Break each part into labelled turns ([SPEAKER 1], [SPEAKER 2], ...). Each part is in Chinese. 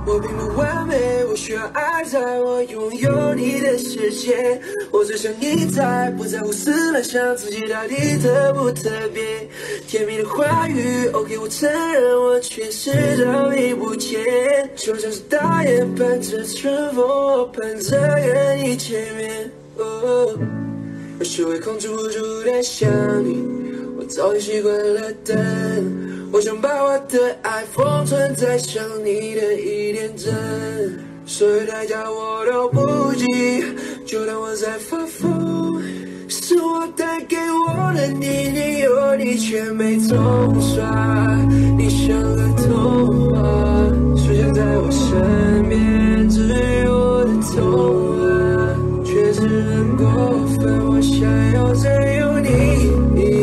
[SPEAKER 1] 我并不完美，我需要爱，在我拥有你的世界。我只想你在，不在乎思乱想自己到底特不特别。甜蜜的话语 ，OK， 我承认我确实早已不见。就像是大雁伴着春风，我盼着跟你见面。有时会控制不住的想你，我早已习惯了等。我想把我的爱封存在想你的一点真，所有代价我都不计，就当我在发疯。是我带给我的你有你却没冲刷，你像个童话，出现在我身边，治愈我的痛啊，却是很过分。我想要占有你。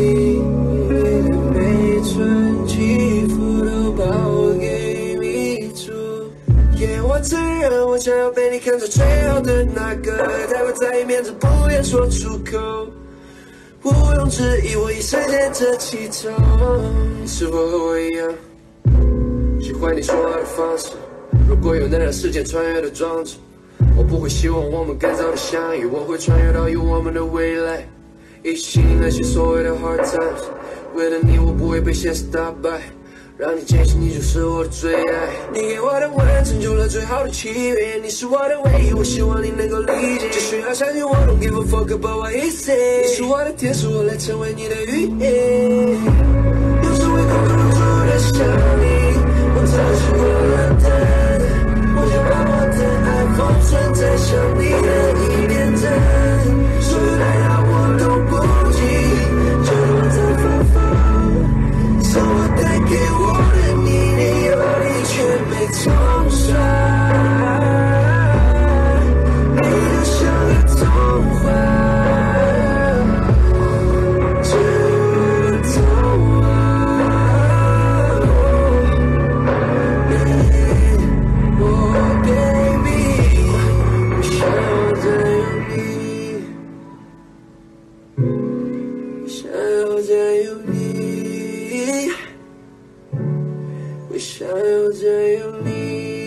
[SPEAKER 1] 我承认，我想要被你看作最好的那个，太过在意面子，不愿说出口。毋庸置疑，我已深陷这其中。是否和我一样，喜欢你说话的方式？如果有能让时间穿越的装置，我不会希望我们更早的相遇，我会穿越到有我们的未来，一起经历那些所谓的 hard times。为了你，我不会被现实打败。让你坚信你就是我的最爱，你给我的吻成就了最好的契约，你是我的唯一，我希望你能够理解，只需要相信我 don't give a fuck about what he say， 你是我的天使，我来成为你的语言。有时会控制不住的想你，我早习惯了等，我想把我的爱封存在想你的一点真，所有代价我都不计，就当我在发疯，是我带给我的你有你却没冲刷，你就像个童话，治愈痛啊。Oh baby， 我想要占有你，想要占有你。我想要占有你。